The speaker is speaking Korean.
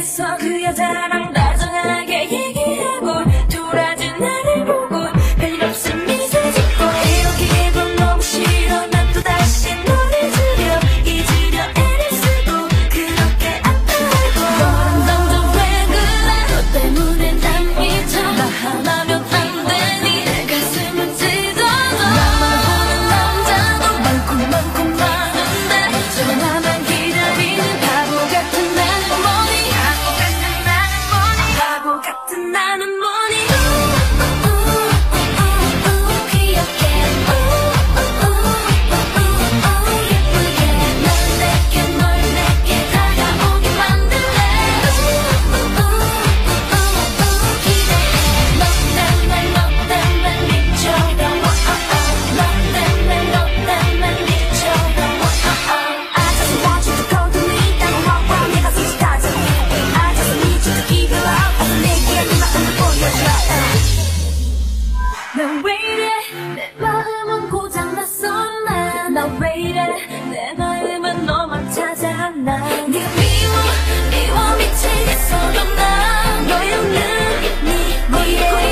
미치겠어. 그 여자랑 다정하게 얘기하고 돌아진 나를 보고 별일 없음 미소 짓고 이런 기분 너무 싫어. 난 또다시 널 잊으려 애를 쓰고 그렇게 아파하고 너랑 점점 왜 그래. 너 때문에 난 미쳐. 나 하나면 안 되니 내 가슴은 찢어져. 나만 보는 남자도 많고 많은데 저 나만 기다리는 바보 같은 나는 뭐니. 바보 같은 나는 뭐니. 귀엽게 예쁘게 널 내게 다가오게 만들래. 기대해. 너 때문에 미쳐요. 너 때문에 미쳐요. I just want you to come to me. 따라와 내가 솔직하지. I just need you to give it up. 어서 내게 네 마음을 보여줘. 난 왜 이래 내 마음은 고장났어. 나 왜 이래 내 마음은 너만 찾아. 나 네가 미워 미치겠어. 넌 너의 눈이 네